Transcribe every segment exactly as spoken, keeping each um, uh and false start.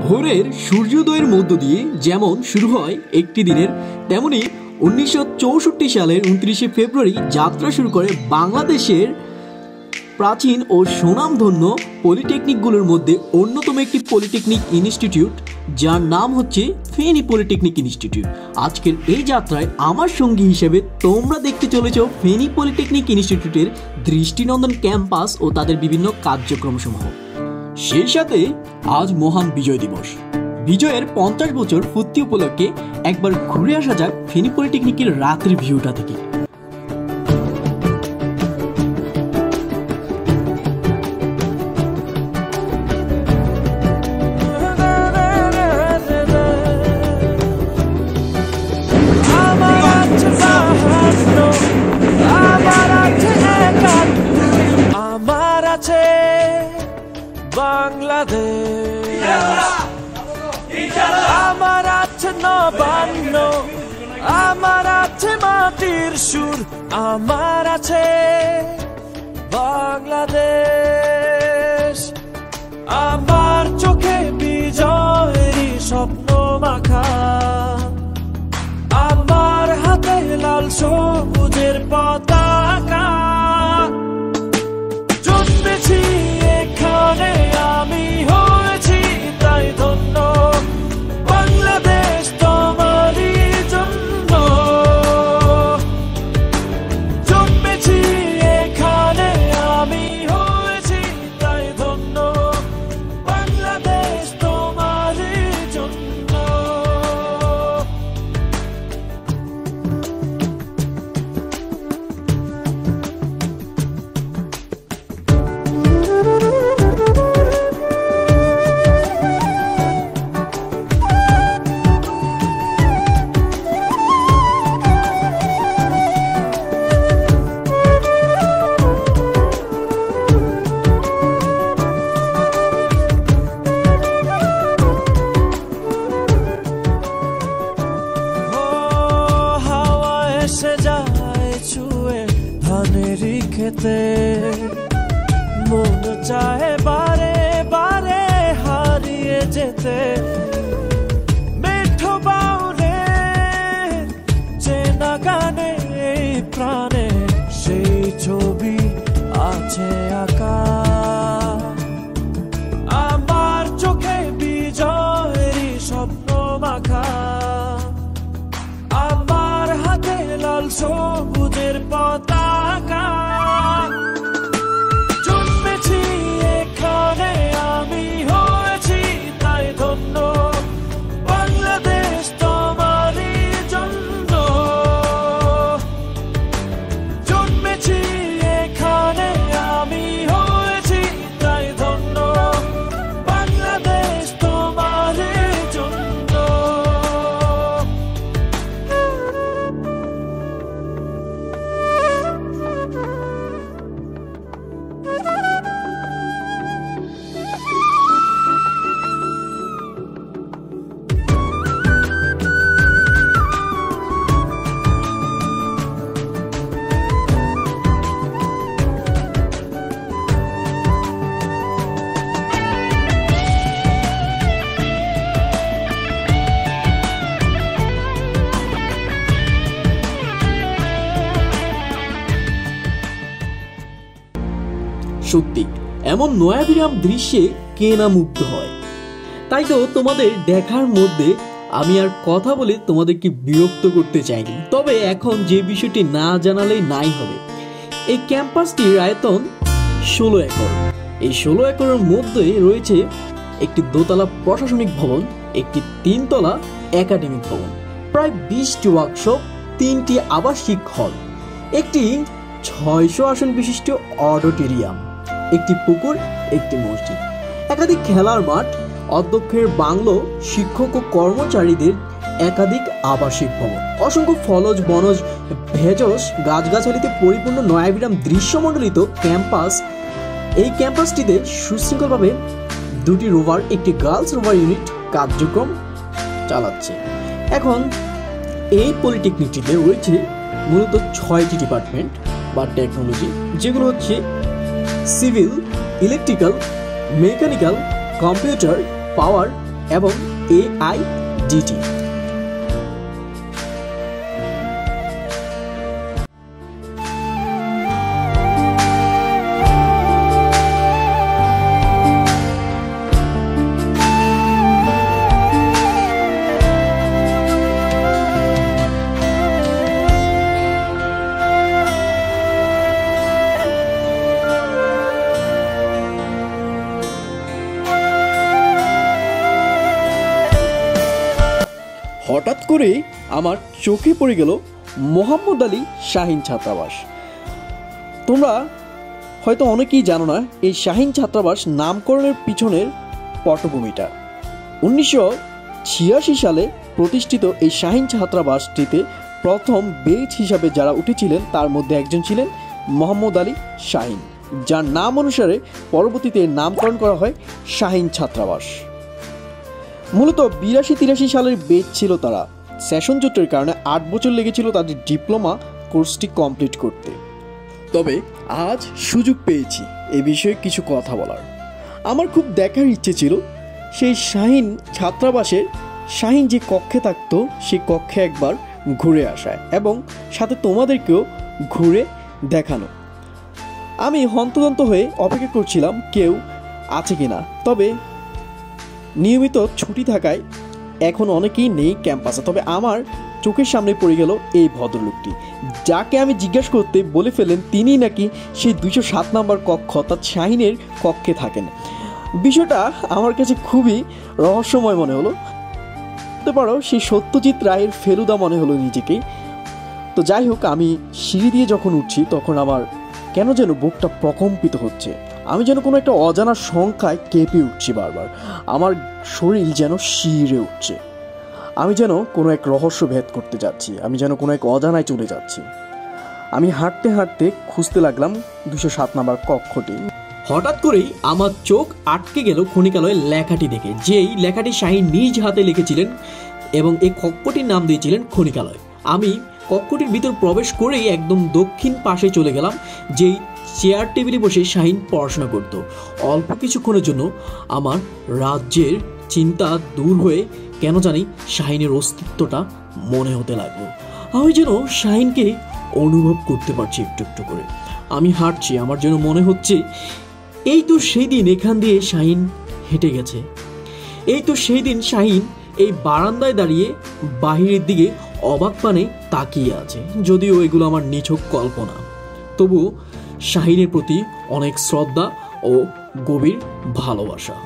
ভোরের সূর্যোদয়ের মধ্য দিয়ে যেমন শুরু হয় একটি দিনের, তেমনি উনিশশো চৌষট্টি সালের উনত্রিশে ফেব্রুয়ারি যাত্রা শুরু করে বাংলাদেশের প্রাচীন ও সুনামধন্য পলিটেকনিকগুলোর মধ্যে অন্যতম একটি পলিটেকনিক ইনস্টিটিউট, যার নাম হচ্ছে ফেনী পলিটেকনিক ইনস্টিটিউট। আজকের এই যাত্রায় আমার সঙ্গী হিসেবে তোমরা দেখতে চলেছ ফেনী পলিটেকনিক ইনস্টিটিউটের দৃষ্টিনন্দন ক্যাম্পাস ও তাদের বিভিন্ন কার্যক্রম সমূহ। সেই সাথে আজ মহান বিজয় দিবস, বিজয়ের পঞ্চাশ বছর পূর্তি উপলক্ষে একবার ঘুরে আসা যাক ফেনী পলিটেকনিকের রাতের ভিউটা থেকে। বাংলাদেশ আমার আছে নবান্ন, আমার আছে মাটির সুর, আমার আছে বাংলাদেশ। আমার চোখে বিজয়েরই স্বপ্ন মাখা, আমার হাতে লাল সবুজের পতাকা। জন্মেছি এখানে, আমি হয়েছি তাই ধন্য, বাংলাদেশ তোমারই জন্য। জন্মেছি এখানে, আমি হয়েছি তাই ধন্য, বাংলাদেশ তোমারই জন্য। খেতে মন চাহে বারে বারে হারিয়ে যেতে, মেঠো বাউলে চেনা গানে প্রাণে সেই ছবি আছে আঁকা। আমার চোখে বিজয়েরই স্বপ্ন মাখা, আমার হাতে লাল সবুজের পতাকা। জন্মেছি এখানে, আমি হয়েছি তাই ধন্য, বাংলাদেশ তোমারই জন্য। জন্মেছি এখানে, আমি হয়েছি তাই ধন্য, বাংলাদেশ তোমারই জন্য। সত্যি এমন নয়াবিরাম দৃশ্যে কে না মুগ্ধ হয়। তাই তো তোমাদের দেখার মধ্যে আমি আর কথা বলে তোমাদেরকে বিরক্ত করতে চাইনি, তবে এখন যে বিষয়টি না জানালেই নাই হবে। এই ক্যাম্পাসটির আয়তন ষোলো একর। এই ষোলো একরের মধ্যে রয়েছে একটি দোতলা প্রশাসনিক ভবন, একটি তিনতলা একাডেমিক ভবন, প্রায় বিশটি ওয়ার্কশপ, তিনটি আবাসিক হল, একটি ছয়শো আসন বিশিষ্ট অডিটোরিয়াম, একটি পুকুর, একটি মসজিদ, একাধিক খেলার মাঠ, অধ্যক্ষের বাংলো, শিক্ষক ও কর্মচারীদের একাধিক আবাসিক ভবন, অসংখ্য ফলজ বনজ ভেষজ গাছগাছালিতে পরিপূর্ণ নয়াবিরাম দৃশ্যমণ্ডলিত ক্যাম্পাস। এই ক্যাম্পাসটিতে সুশৃঙ্খলভাবে দুটি রোভার, একটি গার্লস রোভার ইউনিট কার্যক্রম চালাচ্ছে। এখন এই পলিটেকনিকটিতে রয়েছে মূলত ছয়টি ডিপার্টমেন্ট বা টেকনোলজি, যেগুলো হচ্ছে civil, electrical, mechanical, computer, power, এবং এ আই ডি টি। হঠাৎ করে আমার চোখে পড়ে গেল মোহাম্মদ আলী শাহীন ছাত্রাবাস। তোমরা হয়তো অনেকেই জানো না এই শাহীন ছাত্রাবাস নামকরণের পিছনের পটভূমিটা। উনিশশো ছিয়াশি সালে প্রতিষ্ঠিত এই শাহীন ছাত্রাবাসটিতে প্রথম বেচ হিসাবে যারা উঠেছিলেন তার মধ্যে একজন ছিলেন মোহাম্মদ আলী শাহীন, যার নাম অনুসারে পরবর্তীতে নামকরণ করা হয় শাহীন ছাত্রাবাস। মূলত বিরাশি তিরাশি সালের বেচ ছিল তারা। সেশন জটের কারণে আট বছর লেগেছিল তাদের ডিপ্লোমা কোর্সটি কমপ্লিট করতে। তবে আজ সুযোগ পেয়েছি এ বিষয়ে কিছু কথা বলার। আমার খুব দেখার ইচ্ছে ছিল সেই শাহীন ছাত্রাবাসের শাহীন যে কক্ষে থাকতো সেই কক্ষে একবার ঘুরে আসায় এবং সাথে তোমাদেরকেও ঘুরে দেখানো। আমি হন্তদন্ত হয়ে অপেক্ষা করছিলাম কেউ আছে কিনা। তবে নিয়মিত ছুটি থাকায় এখন অনেকেই নেই ক্যাম্পাসে। তবে আমার চোখের সামনে পড়ে গেল এই ভদ্রলোকটি, যাকে আমি জিজ্ঞাসা করতে বলে ফেলেন তিনি নাকি সেই দুইশো সাত নম্বর কক্ষ অর্থাৎ শাহীনের কক্ষে থাকেন। বিষয়টা আমার কাছে খুবই রহস্যময় মনে হলো। বলতে পারো সেই সত্যজিৎ রায়ের ফেলুদা মনে হলো নিজেকেই। তো যাই হোক, আমি সিঁড়ি দিয়ে যখন উঠছি তখন আমার কেন যেন বুকটা প্রকম্পিত হচ্ছে। আমি যেন কোনো একটা অজানা সংখ্যায় কেঁপে উঠছি বারবার। আমার শরীর যেন শিরে উঠছে। আমি যেন কোনো এক রহস্য ভেদ করতে যাচ্ছি, আমি যেন কোনো এক অজানায় চলে যাচ্ছি। আমি হাঁটতে হাঁটতে খুঁজতে লাগলাম দুশো সাত নাম্বার কক্ষটি। হঠাৎ করেই আমার চোখ আটকে গেল ক্ষণিকালয় লেখাটি দেখে, যেই লেখাটি শাহীন নিজ হাতে লিখেছিলেন এবং এই কক্ষটির নাম দিয়েছিলেন ক্ষণিকালয়। আমি কক্ষটির ভিতর প্রবেশ করেই একদম দক্ষিণ পাশে চলে গেলাম, যেই চেয়ার টেবিলে বসে শাহীন পড়াশোনা করত। অল্প কিছুক্ষণের জন্য আমার রাজ্যের চিন্তা দূর হয়ে কেন জানি শাহীনের অস্তিত্বটা মনে হতে লাগলো। আমি যেন শাহীনকে অনুভব করতে পারছি একটু একটু করে। আমি হাঁটছি, আমার যেন মনে হচ্ছে এই তো সেই দিন এখান দিয়ে শাহীন হেঁটে গেছে, এই তো সেই দিন শাহীন এই বারান্দায় দাঁড়িয়ে বাহিরের দিকে অবাক পানে তাকিয়ে আছে। যদিও এগুলো আমার নিছক কল্পনা, তবু শাহীনের প্রতি অনেক শ্রদ্ধা ও গভীর ভালোবাসা।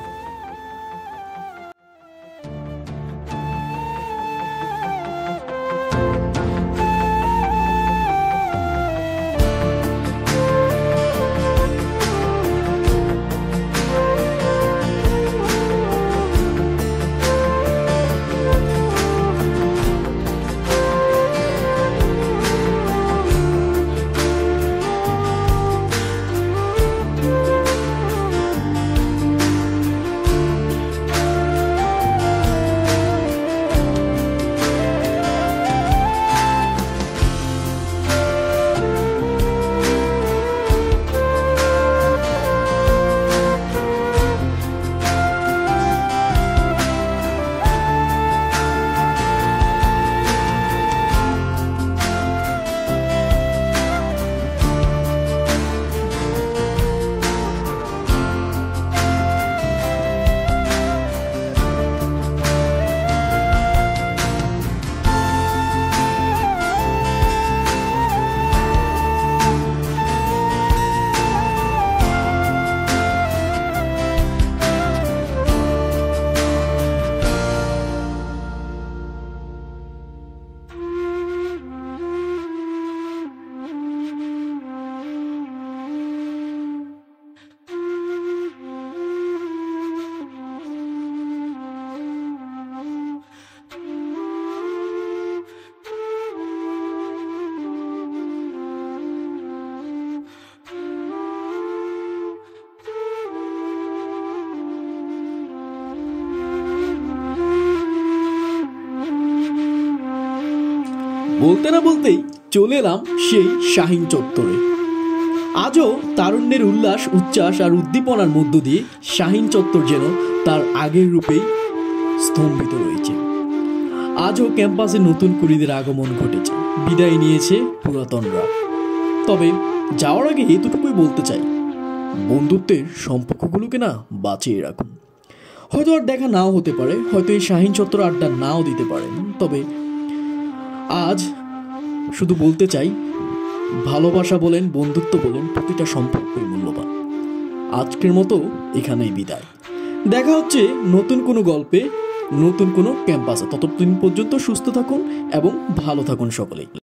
বলতে না বলতেই চলে এলাম সেই শাহীন চত্বরে। আজও তারুণ্যের উল্লাস, উচ্ছ্বাস আর উদ্দীপনার মধ্য দিয়ে শাহীন চত্বর যেন তার আগের রূপেই স্তম্ভিত রয়েছে। আজও ক্যাম্পাসে নতুন কুড়িদের আগমন ঘটেছে, বিদায় নিয়েছে পুরাতনরা। তবে যাওয়ার আগে এতটুকুই বলতে চাই, বন্ধুত্বের সম্পর্কগুলোকে না বাঁচিয়ে রাখুন। হয়তো আর দেখা নাও হতে পারে, হয়তো এই শাহিন চত্বর আড্ডা নাও দিতে পারেন, তবে আজ শুধু বলতে চাই, ভালোবাসা বলেন, বন্ধুত্ব বলেন, প্রতিটা সম্পর্কই মূল্যবান। আজকের মতো এখানেই বিদায়। দেখা হচ্ছে নতুন কোনো গল্পে, নতুন কোনো ক্যাম্পাসে। ততদিন পর্যন্ত সুস্থ থাকুন এবং ভালো থাকুন সকলেই।